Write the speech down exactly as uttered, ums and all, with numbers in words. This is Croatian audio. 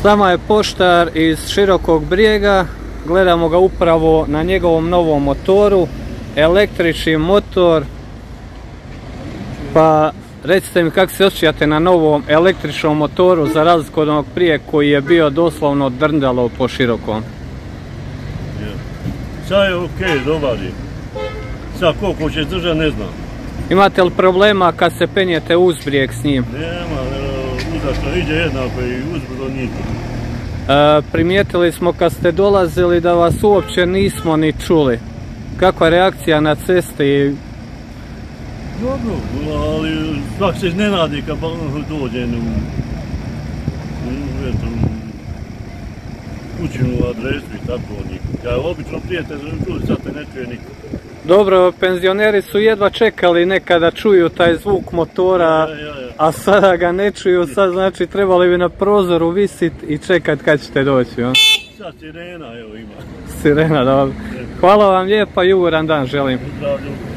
S nama je poštar iz Širokog Brijega, gledamo ga upravo na njegovom novom motoru, električni motor. Pa recite mi kako se osjećate na novom električnom motoru za razliku od onog prije koji je bio doslovno drndalo po Širokom. Sad je ok, dobar je. Sad koliko će držati ne znam. Imate li problema kad se penjete uz Brijeg s njim? Nema, uzašto ide jednako i uzbrdo niti. E, primijetili smo kad ste dolazili da vas uopće nismo ni čuli. Kakva reakcija na cesti? Dobro, ali svak se iznenadi kad dođe u kućinu adresu i tako od njih. Ja obično prijatelj čuli, sad te ne čuje nikad. Dobro, penzioneri su jedva čekali nekada čuju taj zvuk motora, ja, ja, ja. A sada ga ne čuju, sad znači trebali bi na prozoru visit i čekat kad ćete doći. On. Sad sirena evo ima. Sirena, dobro. Hvala vam lijepa i ugodan dan želim. Zdravlju.